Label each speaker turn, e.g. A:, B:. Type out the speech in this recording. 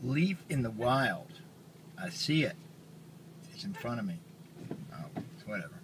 A: Leaf in the wild. I see it. It's in front of me. Oh, whatever.